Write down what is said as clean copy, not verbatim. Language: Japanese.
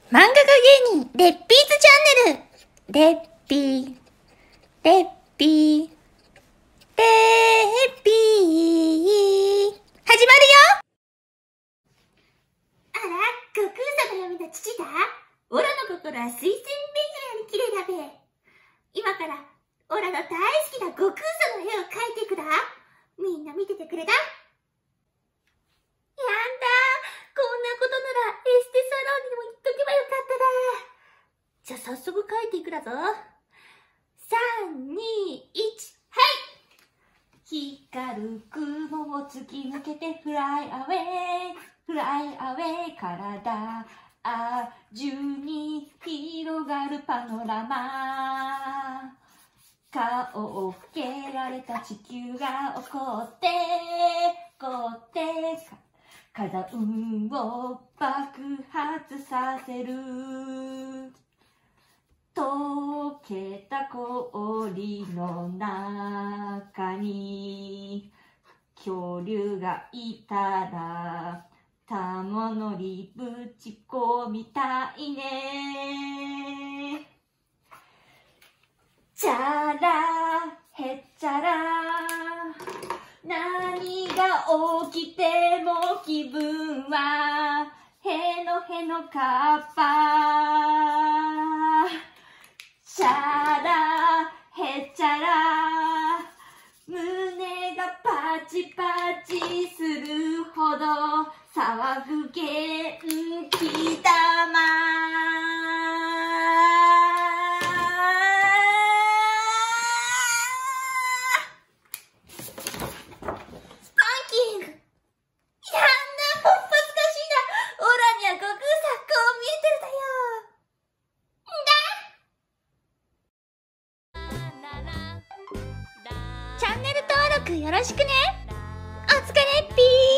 漫画家芸人、レッピーズチャンネル。レッピー、レッピー、レッピー。始まるよ。 あら、悟空様のみの父だ。オラの心は水仙めぐらに綺麗だべ。今から、オラの大好きな悟空様の絵を描いていくだ。みんな見ててくれだ。やんだ、こんなことならエステサロンにも行っとけばよかっただ。じゃあ早速描いていくだぞ。3、2、1、はい。光る雲を突き抜けてフライアウェイ、フライアウェイ、体中に広がるパノラマ。顔を向けられた地球が怒って火山を爆発させる。溶けた氷の中に恐竜がいたらタモノリぶち込みたいね。チャラへっちゃら、何が起きても気分はへのへのカッパ。チャラへっちゃら、胸がパチパチするほど騒ぐ元気玉。 チャンネル登録よろしくね。お疲れっぴー。